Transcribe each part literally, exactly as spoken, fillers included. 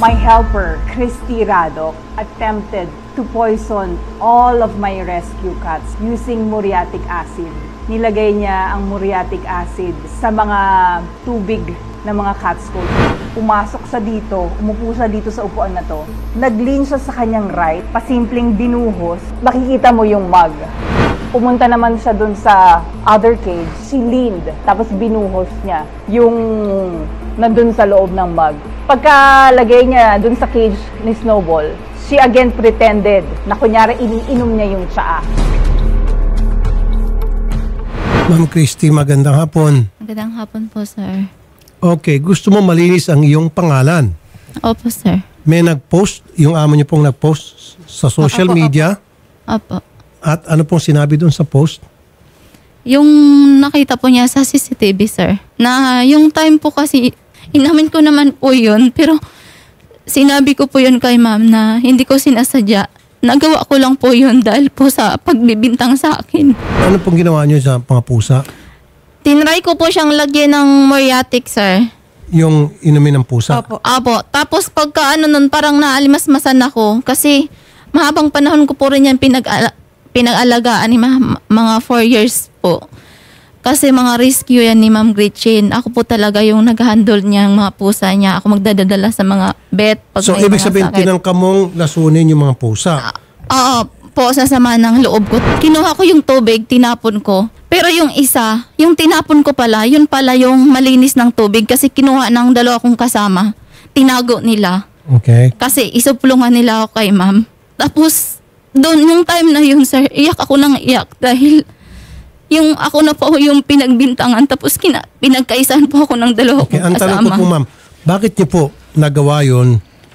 My helper, Christy Radok, attempted to poison all of my rescue cats using muriatic acid. Nilagay niya ang muriatic acid sa mga tubig ng mga cats ko. Pumasok siya dito, umupo siya dito sa upuan na to. Nag-lean siya sa kanyang right, pasimpleng binuhos. Makikita mo yung mug. Pumunta naman siya dun sa other cage. She leaned, tapos binuhos niya yung nandun sa loob ng mug. Pagkalagay niya dun sa cage ni Snowball, she again pretended na kunyari iniinom niya yung tsaa. Ma'am Christy, magandang hapon. Magandang hapon po, sir. Okay, gusto mo malinis ang iyong pangalan. Opo, sir. May nag-post, yung amo niyo pong nag-post sa social Opo, media. Opo. At ano pong sinabi doon sa post? Yung nakita po niya sa C C T V, sir, na yung time po kasi, inamin ko naman po yun, pero sinabi ko po yun kay ma'am na hindi ko sinasadya. Nagawa ko lang po yun dahil po sa pagbibintang sa akin. Ano pong ginawa niyo sa mga pusa? Tinry ko po siyang lagyan ng muriatic, sir. Yung inumin ng pusa? Opo. Opo. Tapos pagka ano nun, parang naalimasmasan ako kasi mahabang panahon ko po rin yan pinag- pinag-alagaan ni ma- mga four years po. Kasi mga rescue yan ni Ma'am Gretchen. Ako po talaga yung nag-handle niya ng mga pusa niya. Ako magdadala sa mga vet. Pag So, may ibig mga sabihin, sakit. tinangka mong lasunin yung mga pusa? Oo po, sa sama ng loob ko. Kinuha ko yung tubig, tinapon ko. Pero yung isa, yung tinapon ko pala, yun pala yung malinis ng tubig kasi kinuha ng dalawa kong kasama. Tinago nila. Okay. Kasi isuplungan nila ako kay ma'am. Tapos, doon yung time na yun, sir, iyak ako nang iyak dahil yung ako na po yung pinagbintangan tapos kina, pinagkaisahan po ako ng dalawa Okay, kong ang tanong kasama. ko po, ma'am, bakit niyo po nagawa yun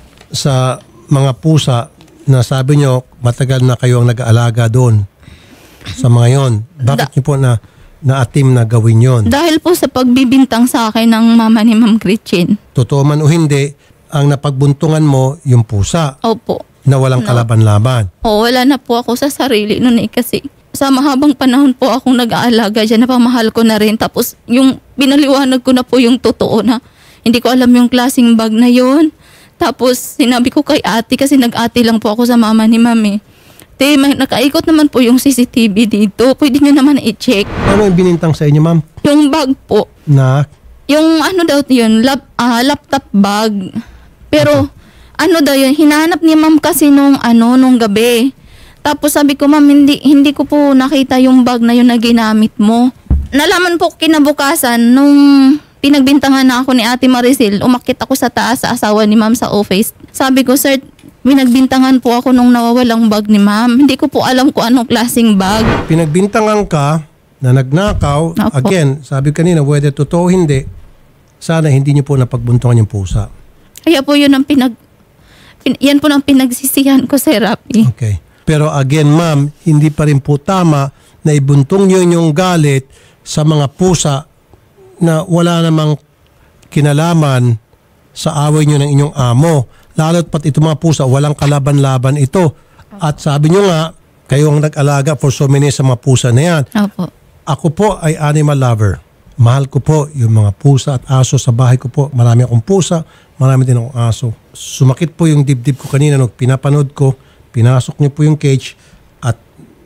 sa mga pusa na sabi niyo matagal na kayo ang nag-aalaga doon sa mga yon? Bakit Da- niyo po na na-atim na gawin yon? Dahil po sa pagbibintang sa akin ng mama ni Ma'am Gretchen. Totoo man o hindi, ang napagbuntungan mo yung pusa Opo. na walang No. kalaban-laban. O, wala na po ako sa sarili noon eh kasi sa mahabang panahon po akong nag-aalaga dyan, napamahal ko na rin. Tapos yung binaliwanag ko na po yung totoo na hindi ko alam yung klaseng bag na yon. Tapos sinabi ko kay ate kasi nag-ate lang po ako sa mama ni mami. Te, may, nakaikot naman po yung C C T V dito. Pwede nyo naman i-check. Ano yung binintang sa inyo, ma'am? Yung bag po. Na Yung ano daw yun, lap, ah, laptop bag. Pero ano daw yun, hinahanap ni ma'am kasi nung ano, nung gabi. Tapos sabi ko, ma'am, hindi, hindi ko po nakita yung bag na yun na ginamit mo. Nalaman po kinabukasan nung pinagbintangan na ako ni Ate Maricel, umakyat ako sa taas sa asawa ni ma'am sa office. Sabi ko, sir, pinagbintangan po ako nung nawawalang bag ni ma'am. Hindi ko po alam kung anong klaseng bag. pinagbintangan ka na nagnakaw, Opo. again, sabi kanina, whether totoo o hindi, sana hindi niyo po napagbuntungan yung pusa. Kaya po yun ang pinag... Pin, yan po ang pinagsisihan ko, Sir Rapi. Okay. Pero again, ma'am, hindi pa rin po tama na ibuntong niyo yung galit sa mga pusa na wala namang kinalaman sa away niyo ng inyong amo. Lalo't pat itong mga pusa, walang kalaban-laban ito. At sabi niyo nga, kayo ang nag-alaga for so many sa mga pusa na yan. Opo. Ako po ay animal lover. Mahal ko po yung mga pusa at aso sa bahay ko po. Marami akong pusa, marami din akong aso. Sumakit po yung dibdib ko kanina nung pinapanood ko. Pinasok niyo po yung cage at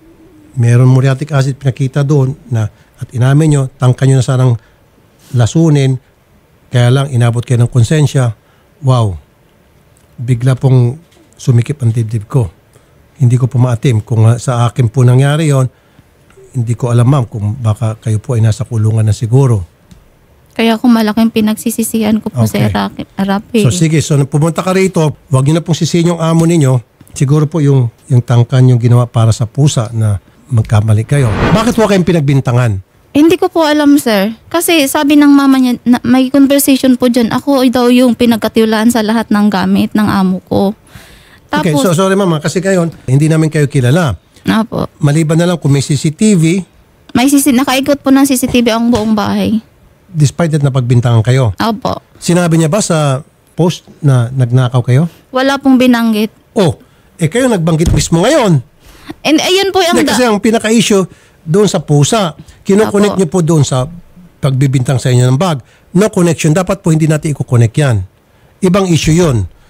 meron muriatic acid pinakita doon na at inamin niyo, tangka niyo na sanang lasunin. Kaya lang inabot kayo ng konsensya. Wow. Bigla pong sumikip ang dibdib ko. Hindi ko po maatim. Kung sa akin po nangyari yon, hindi ko alam, ma'am, kung baka kayo po ay nasa kulungan na siguro. Kaya kung malaking pinagsisisihan ko po Okay. sa Rapi. So sige, so nung pumunta ka rito, huwag niyo na pong sisihin yung amo ninyo. Siguro po yung, yung tangkan yung ginawa para sa pusa na magkamali kayo. Bakit huwag kayong pinagbintangan? Hindi ko po alam, sir. Kasi sabi ng mama niya, na, may conversation po dyan. Ako daw yung pinagkatiwalaan sa lahat ng gamit ng amo ko. Tapos, Okay, so sorry mama, kasi kayo, hindi namin kayo kilala. Apo. Maliban na lang kung may C C T V, May sisi, nakaikot po ng C C T V ang buong bahay. despite that napagbintangan kayo. Apo. Sinabi niya ba sa post na nagnakaw kayo? Wala pong binanggit. Oh, eh kayo nagbanggit mismo ngayon. And ayun po yung... Hindi, kasi ang pinaka-issue doon sa pusa, kinukonect Apo. niyo po doon sa pagbibintang sa inyo ng bag. No connection. Dapat po hindi natin i-connect yan. Ibang issue yun.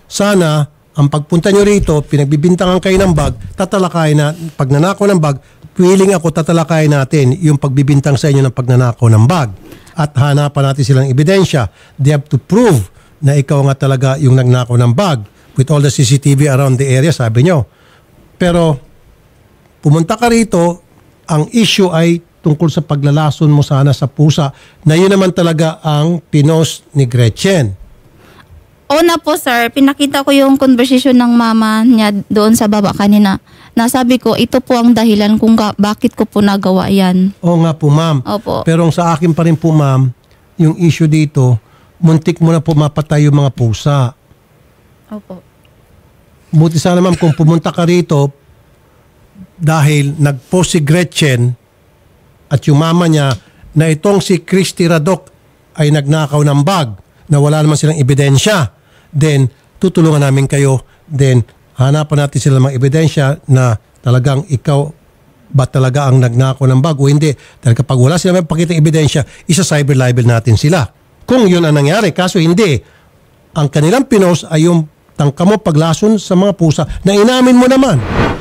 sana, ang pagpunta nyo rito, pinagbibintangan kayo ng bag, tatalakay na, pag nanakaw ng bag, willing ako tatalakay natin yung pagbibintang sa inyo ng pagnanakaw ng bag. At hanapan natin silang ebidensya. They have to prove na ikaw nga talaga yung nagnakaw ng bag with all the C C T V around the area, sabi nyo. Pero, pumunta ka rito, ang issue ay tungkol sa paglalason mo sana sa pusa na yun naman talaga ang pinost ni Gretchen. Una po sir, pinakita ko yung conversation ng mama niya doon sa baba kanina. Nasabi ko, ito po ang dahilan kung ga- bakit ko po nagawa yan. Oo nga po, ma'am. Opo. Pero ang sa akin pa rin po, ma'am, yung issue dito, muntik mo na po mapatay yung mga pusa. Opo. Buti sana, ma'am, kung pumunta ka rito dahil nag-post si Gretchen at yung mama niya na itong si Christy Radok ay nagnakaw ng bag na wala naman silang ebidensya, then tutulungan namin kayo, then hanapan natin sila ng mga ebidensya na talagang ikaw ba talaga ang nagnakaw ng bag o hindi. Dahil kapag wala silang pakita ebidensya, isa cyber libel natin sila. Kung yun ang nangyari, kaso hindi. Ang kanilang pinost ay yung tangka mo paglason sa mga pusa na inamin mo naman.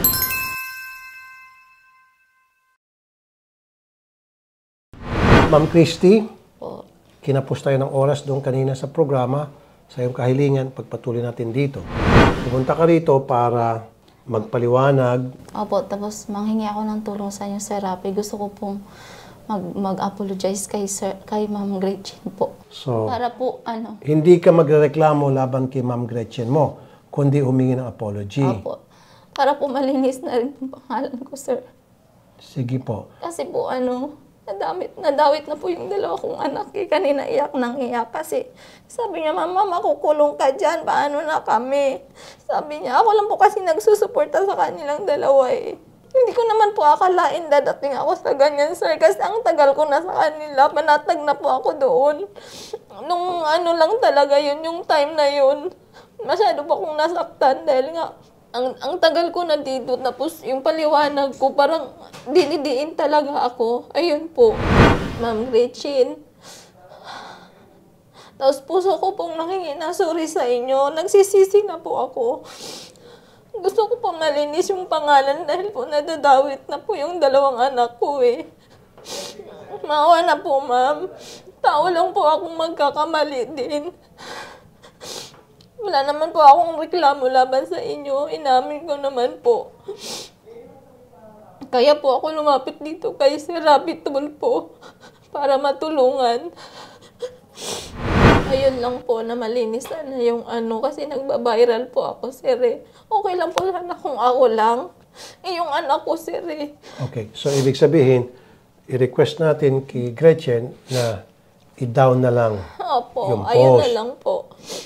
Ma'am Christy, Po. kinapos tayo ng oras doon kanina sa programa. Sa iyong kahilingan, pagpatuloy natin dito. Pumunta ka rito para magpaliwanag. Opo, tapos manghingi ako ng tulong sa inyo, Sir Rafi. Gusto ko pong mag, mag-apologize kay, Sir, kay Ma'am Gretchen po. So, Para po, ano, hindi ka magreklamo laban kay Ma'am Gretchen mo, kundi humingi ng apology. opo. Para po malinis na rin yung pangalan ko, Sir. Sige po. Kasi po, ano, nadamit, nadawit na po yung dalawa kong anak. Eh, kanina iyak nang iyak kasi sabi niya, Mama, makukulong ka dyan. Paano na kami? Sabi niya, ako lang po kasi nagsusuporta sa kanilang dalawa eh. Hindi ko naman po akalain dadating ako sa ganyan, sir. Kasi ang tagal ko na sa kanila. Panatag na po ako doon. Nung ano lang talaga yun, yung time na yun. Masyado po akong nasaktan dahil nga ang ang tagal ko na dito, tapos yung paliwanag ko, parang dinidiin talaga ako. Ayun po, Ma'am Gretchen. Tapos puso ko pong nangingi na sorry sa inyo. Nagsisisi na po ako. Gusto ko po malinis yung pangalan dahil po nadadawit na po yung dalawang anak ko eh. Maawa na po, ma'am. Tao lang po akong magkakamali din. Wala naman po akong reklamo laban sa inyo. Inamin ko naman po. Kaya po ako lumapit dito kay Sir Rafi Tulfo para matulungan. Ayun lang po na malinis sana yung ano kasi nagba-viral po ako, sir eh. Okay lang po sana kung ako lang. Eh, yung anak ko, sir eh. Okay, so ibig sabihin, i-request natin kay Gretchen na i-down na lang Opo, yung ayun post. na lang po.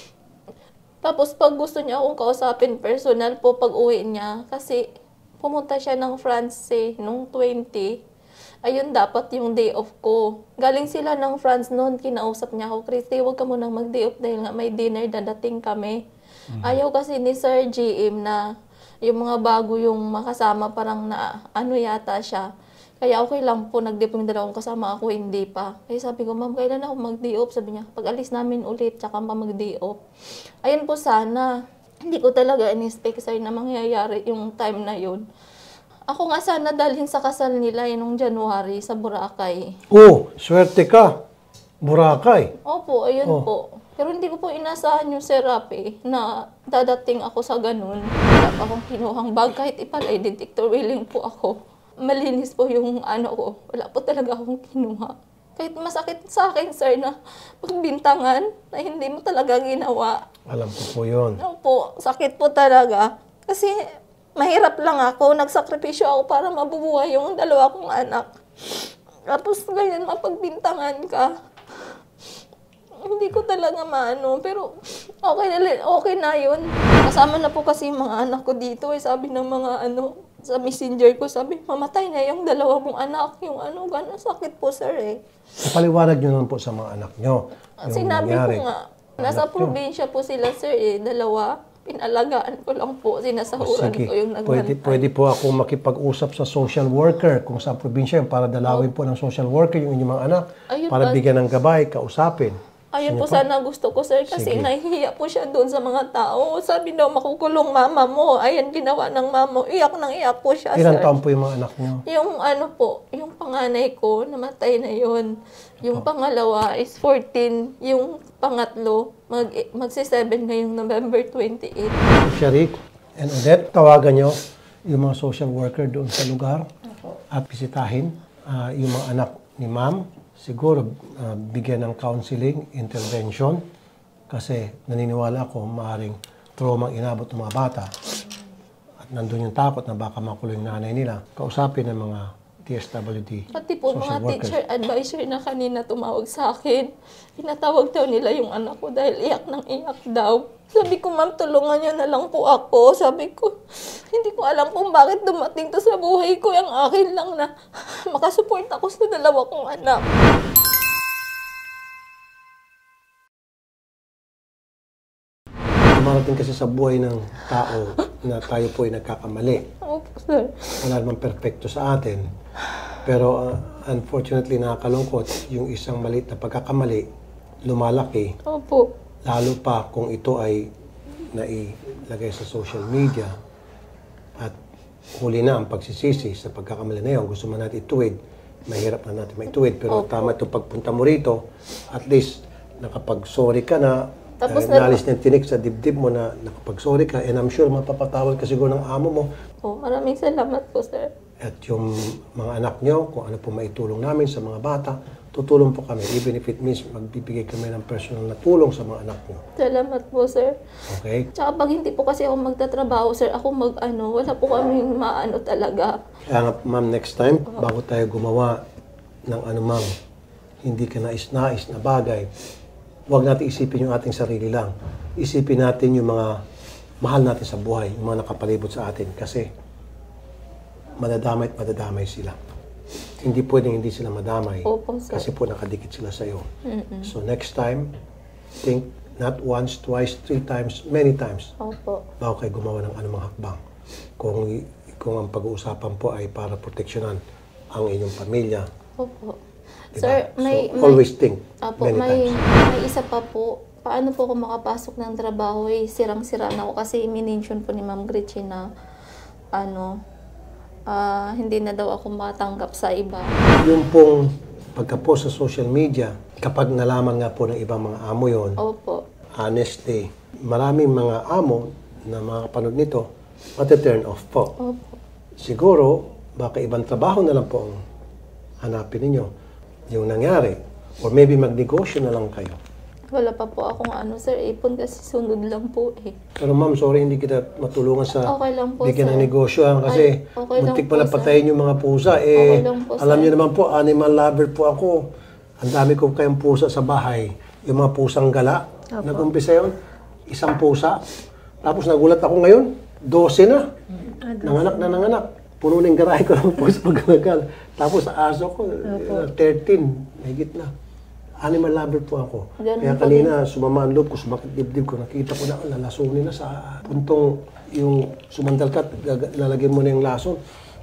Tapos pag gusto niya akong kausapin personal po pag uwi niya, kasi pumunta siya ng France eh, nung twenty. Ayun dapat yung day off ko. Galing sila ng France noon, kinausap niya ako, Christy, huwag ka munang mag-day off dahil nga may dinner, dadating kami. Mm-hmm. Ayaw kasi ni Sir G M na yung mga bago yung makasama, parang na ano yata siya. Kaya okay lang po, nag-day off yung dalawang kasama ako, hindi pa. Kaya sabi ko, ma'am, kailan ako mag-day off? Sabi niya, pag alis namin ulit, tsaka pa mag-day off. Ayun po sana. Hindi ko talaga in-expect sa'yo na mangyayari yung time na yun. Ako nga sana dalhin sa kasal nila eh, nung January sa Boracay. Oh, swerte ka. Boracay. Opo, ayun Oh. po. Pero hindi ko po inasahan yung serapi na dadating ako sa ganun. Wala pa akong kinuhang bag, kahit ipalay detector willing po ako. Malinis po yung ano ko. Wala po talaga akong kinuha. Kahit masakit sa akin, sir, na pagbintangan na hindi mo talaga ginawa. Alam ko po yun. Opo, sakit po talaga. Kasi mahirap lang ako. Nagsakripisyo ako para mabubuhay yung dalawa kong anak. Tapos ganyan, mapagbintangan ka. Hindi ko talaga maano, pero okay na, okay na yun. Kasama na po kasi yung mga anak ko dito. Eh, sabi ng mga ano, sa messenger ko, sabi, mamatay na yung dalawa mong anak. Yung ano, gano'n sakit po, sir eh. Paliwanag nyo naman po sa mga anak nyo. yung Sinabi nangyari. ko nga, nasa probinsya po sila, sir eh. Dalawa, pinalagaan ko lang po. Sinasahuran Sige, ko yung pwede, nagbantay. pwede po ako makipag-usap sa social worker kung sa probinsya yung para dalawin po ng social worker yung inyong mga anak Ayun para ba? bigyan ng gabay, kausapin. Ayun po Sige po. sana gusto ko, sir, kasi Sige. nahihiya po siya doon sa mga tao. Sabi daw, makukulong mama mo. Ayan, ginawa ng mama mo. Iyak nang iyak po siya, Ilang sir. taon po yung mga anak niyo? Yung ano po, yung panganay ko, namatay na yun. Yung pangalawa is fourteen. Yung pangatlo, mag, magsi-seven ngayong November twenty-eight. Sharik and Odette, tawagan nyo yung mga social worker doon sa lugar at bisitahin ah, yung mga anak ni ma'am. Siguro ah, bigyan ng counseling, intervention kasi naniniwala ako maaaring trauma ang inabot ng mga bata at nandun yung takot na baka makulong yung nanay nila. Kausapin ng mga T S W D Pati po social mga workers. teacher advisor na kanina tumawag sa akin. Pinatawag daw nila yung anak ko dahil iyak ng iyak daw. Sabi ko, ma'am, tulungan niyo na lang po ako. Sabi ko, hindi ko alam kung bakit dumating to sa buhay ko. Ang akin lang na makasupport ako sa dalawa kong anak. Dumarating kasi sa buhay ng tao na tayo po ay nagkakamali. Opo, sir. Wala namang perfecto sa atin. Pero uh, unfortunately, nakakalungkot yung isang maliit na pagkakamali, lumalaki, Opo. lalo pa kung ito ay nailagay sa social media at huli na ang pagsisisi sa pagkakamali na yun. Gusto man natin ituwid, mahirap na natin maituwid. Pero Opo. tama ito pagpunta mo rito, at least nakapag-sorry ka na, Tapos eh, na- nalis ng tinik sa dibdib mo na nakapag-sorry ka, and I'm sure mapapatawad ka siguro ng amo mo. Po, maraming salamat po, sir. At yung mga anak nyo, kung ano po maitulong namin sa mga bata, tutulong po kami. Even if it means magbibigay kami ng personal na tulong sa mga anak nyo. Salamat po, sir. Okay? Tsaka pag hindi po kasi ako magtatrabaho, sir, ako mag-ano, wala po kaming maano talaga. Kaya nga, ma'am, next time, bago tayo gumawa ng anumang hindi ka nais-nais na bagay, huwag natin isipin yung ating sarili lang. Isipin natin yung mga mahal natin sa buhay, yung mga nakapalibot sa atin. Kasi madadamay at madadamay sila. Hindi pwedeng hindi sila madamay. Opo, sir. Kasi po nakadikit sila sa iyo. So next time, think not once, twice, three times, many times Opo. bago kayo gumawa ng anumang hakbang. Kung, kung ang pag-uusapan po ay para proteksyonan ang inyong pamilya. Opo. Diba? Sir, may... so, may always think Opo, many may, times. may isa pa po. Paano po ako makapasok ng trabaho? Eh, sirang-sira na ako kasi minention po ni Ma'am Gretchen na ano, ah, hindi na daw ako matanggap sa iba. Yung pong pagka-post sa social media, kapag nalaman nga po ng ibang mga amo yon, Opo. honestly, maraming mga amo na makapanood nito, mati-turn off po. Opo. Siguro, baka ibang trabaho na lang po ang hanapin ninyo yung nangyari. Or maybe magnegosyo na lang kayo. Wala pa po akong ano, sir. Ipon kasi sunod lang po eh. Pero ma'am, sorry, hindi kita matulungan sa Okay lang po, bigyan sir. ng negosyo. ah, Kasi Ay, okay lang muntik po, pa na sir. patayin yung mga pusa. Eh, Okay lang po, alam sir. niyo naman po, animal lover po ako. Ang dami ko kayong pusa sa bahay. Yung mga pusang gala. Nag-umpisa yun, isang pusa. Tapos nagulat ako ngayon, dose na. Nanganak na nanganak. Puno ng garahe ko ng pusa pag nagal. Tapos sa aso ko, uh, thirteen, higit na. Animal lover po ako. Ganun Kaya po kanina, sumama ang loob ko, sumakit dibdib ko, nakita ko na, oh, lalasunin na sa puntong yung sumandal ka, gag- lalagyan mo na yung lason.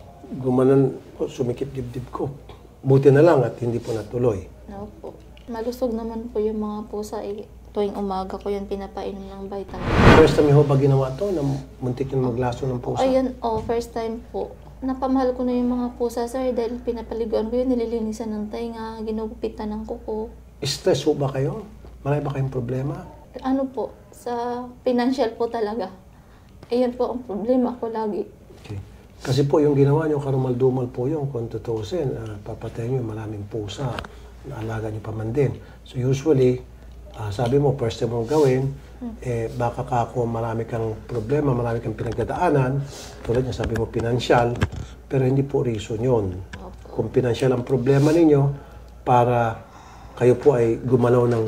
Gumanan, oh, sumikip dibdib ko. Buti na lang at hindi po natuloy. Opo. Malusog naman po yung mga pusa eh. Tuwing umaga ko yun pinapainom ng vitamin. First time ho ba ginawa to na muntik yung maglaso ng pusa? Ayun, oh, first time po. Napamahal ko na yung mga pusa, sir, dahil pinapaliguan ko yun, nililinisan ng tainga, ginugupitan ng kuko. Stress ho ba kayo? Marami ba kayong problema? Ano po, sa financial po talaga. Ayun po ang problema ko lagi. Okay. Kasi po yung ginawa nyo, karumal-dumal po yung kung tutusin, uh, papatayin nyo maraming pusa, naalaga nyo pa man din. So usually, uh, sabi mo, first time mo gawin, eh, baka kako marami kang problema, marami kang pinagdadaanan, tulad niya sabi mo, pinansyal, pero hindi po reason yun. Kung pinansyal ang problema ninyo, para kayo po ay gumalaw ng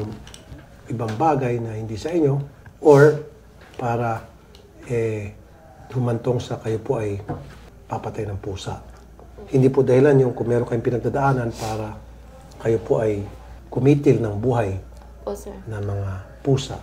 ibang bagay na hindi sa inyo, or para eh, humantong sa kayo po ay papatay ng pusa. Hindi po dahilan yung kung meron kayong pinagdadaanan para kayo po ay kumitil ng buhay Po, sir. ng mga pusa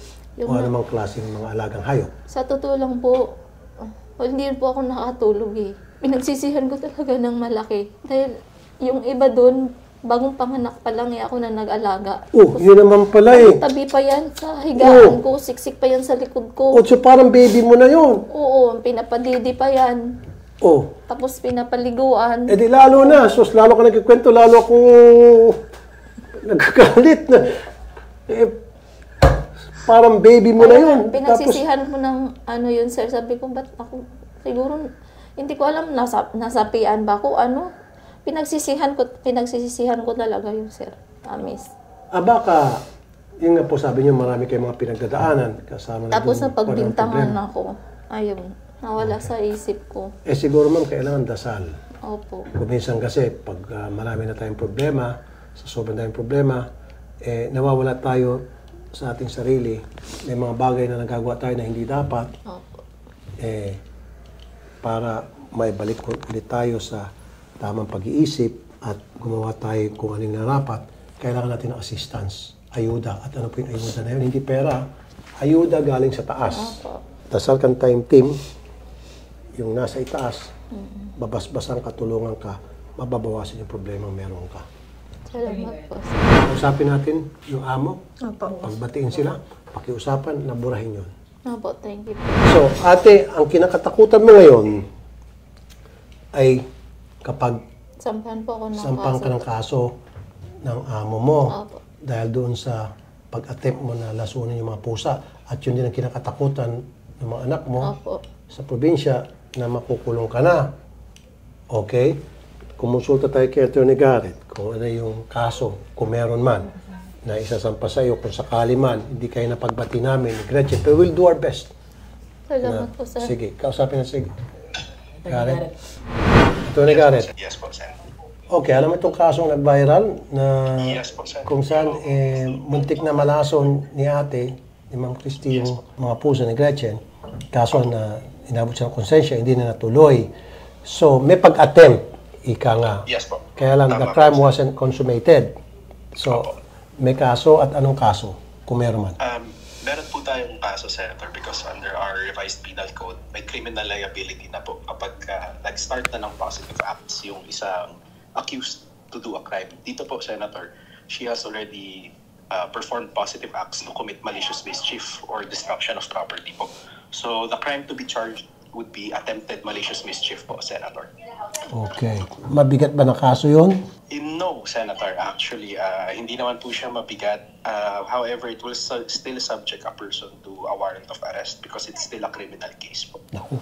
o Yung na- anumang klaseng mga alagang hayop. Sa totoo lang po, uh, hindi po ako nakatulog eh. Pinagsisihan ko talaga ng malaki. Dahil yung iba doon, Bagong panganak pa lang eh, ako na nag-alaga. Oh, yun naman pala eh. Tabi pa yan sa higaan ko, siksik pa yan sa likod ko. Oh, so parang baby mo na yun. Oo, pinapadidi pa yan. Oh. Tapos pinapaliguan. Eh di lalo na. So, lalo ka nagkikwento, lalo akong nagkakalit na. Eh, parang baby mo na yun. Pinagsisihan mo ng ano yun, sir. Sabi ko, ba't ako, siguro, hindi ko alam, nasa, nasapian ba ako, ano? Pinagsisihan ko, pinagsisisihan ko talaga yun, sir. Amis. Ah, baka, yun nga po sabi niyo, marami kayong mga pinagdadaanan. Kasama na Tapos doon, na pagbintangan walang problema. ako, ayun, nawala sa isip ko. Eh siguro ma'am, kailangan dasal. Opo. Kuminsan kasi, pag ah, marami na tayong problema, sa sobrang tayong problema, eh, nawawala tayo sa ating sarili. May mga bagay na nagagawa tayo na hindi dapat, Opo. eh, para maibalik ulit tayo sa tamang pag-iisip at gumawa tayo kung anong narapat, kailangan natin ng assistance, ayuda. At ano po yung ayuda na yun? Hindi pera, ayuda galing sa taas. Opo. Dasal kang time team, yung nasa itaas, babasbasan ka, tulungan ka, mababawasan yung problema meron ka. Salamat po. Usapin natin yung amo, Opo. pagbatiin sila, pakiusapan, naburahin yun. Opo, thank you po. So, ate, ang kinakatakutan mo ngayon ay kapag Sampahan po ako ng sampang kaso. ka ng kaso ng amo mo Opo. dahil doon sa pag-attempt mo na lasunin yung mga pusa at yun din ang kinakatakutan ng mga anak mo Opo. sa probinsya na makukulong ka na. Okay? Kumonsulta tayo kay Attorney Garrett kung ano yung kaso, kung meron man, na isasampa sa iyo, kung sakali man, hindi kayo napagbati namin ni Gretchen, but we'll do our best. Salamat Na, po, sir. sige, kausapin na sige. Garrett? Attorney Garrett? Yes po, Sen. Okay, alam mo itong kasong nag-viral na Yes po, Sen. kung saan eh, muntik na malason ni ate, ni Ma'am Christy, yung mga puso ni Gretchen. Kaso na inabot siya ng konsensya, hindi na natuloy. So, may pag-attempt, ika nga. Yes po. Kaya lang, the Tama crime po, wasn't consummated. So, Opo. may kaso at anong kaso? Kung meron man. Um, meron po tayong kaso, Senator, because under our revised penal code, may criminal liability na po kapag uh, nag-start na ng positive acts yung isang accused to do a crime. Dito po, Senator, she has already uh, performed positive acts to commit malicious mischief or destruction of property po. So, the crime to be charged would be attempted malicious mischief po, Senator. Okay. Mabigat ba na kaso yun? Eh, No, Senator. Actually, uh, hindi naman po siya mabigat. Uh, however, it will su- still subject a person to a warrant of arrest because it's still a criminal case po. Naku.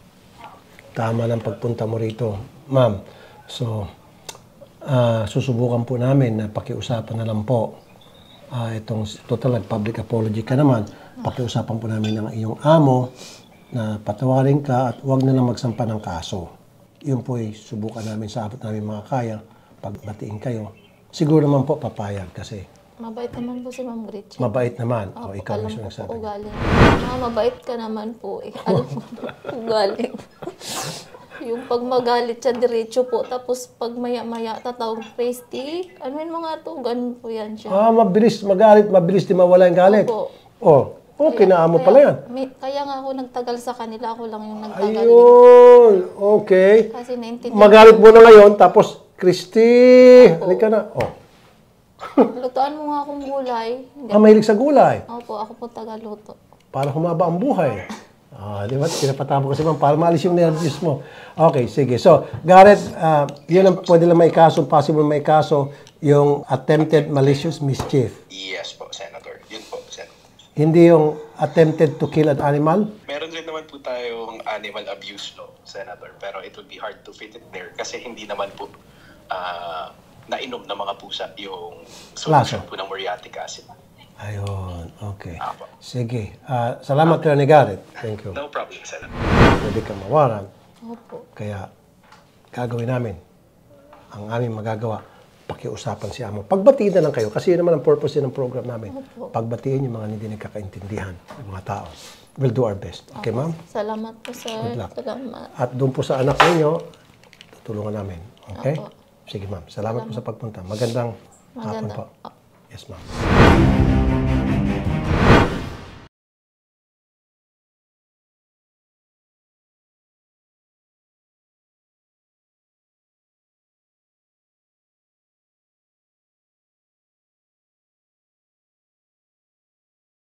Tama ng pagpunta mo rito. Ma'am, so, ah, susubukan po namin na pakiusapan na lang po. Ah, itong total nag-public apology ka naman. Pakiusapan po namin ng iyong amo na patawarin ka at huwag na lang magsampa ng kaso. Yun po ay subukan namin sa abot namin mga kaya. Pagbatiin kayo. Siguro naman po papayag kasi Mabait naman po si Ma'am Gretchen. mabait naman. O Opo, ikaw alam mismo ko po nagsabi. ugali. Ma, mabait ka naman po eh. Alam mo, ugali. Yung pag magalit siya, diretso po. Tapos pag maya-maya, tatawag, Christy, ano yun mga to? Ganun po yan siya. Ah, mabilis magalit, mabilis di mawala yung galit. Opo. Oh, okay na amo pala yan. May, kaya nga ako nagtagal sa kanila, ako lang yung nagtagal. Ayun, okay. Kasi naintindihan. Magalit mo na ngayon, tapos, Christy, halika na. Oh. Lutuan mo nga akong gulay. Hindi. Ah, mahilig sa gulay. Opo, ako po tagaluto. Para humaba ang buhay. Ah, di ba? Pinapatama ko si ma'am para maalis yung nervous mo. Okay, sige. So, Garrett, ah, yun ang pwede lang may kaso, possible may kaso, yung attempted malicious mischief. Yes po, Senator. Yun po, Senator. Hindi yung attempted to kill an animal. Meron rin naman po tayong animal abuse law, Senator, pero it would be hard to fit it there kasi hindi naman po ah, nainom ng mga pusa yung solution Laso. po ng muriatic acid. Ayun, okay. Apo. Sige. Ah, salamat, Attorney Garrett. Thank you. No problem, Senator. Pwede kang mawaran. Opo. Kaya, gagawin namin ang aming magagawa. Pakiusapan si Amo. Pagbatiin na lang kayo kasi yun naman ang purpose din ng program namin. Opo. Pagbatiin yung mga hindi nagkakaintindihan ng mga tao. We'll do our best. Okay, ma'am? Salamat po, sir. Good luck. Salamat. At doon po sa anak ninyo, tutulungan namin. Okay? Opo. Sige, ma'am. Salamat po sa pagpunta. Magandang hapon Maganda. po. Yes, ma'am.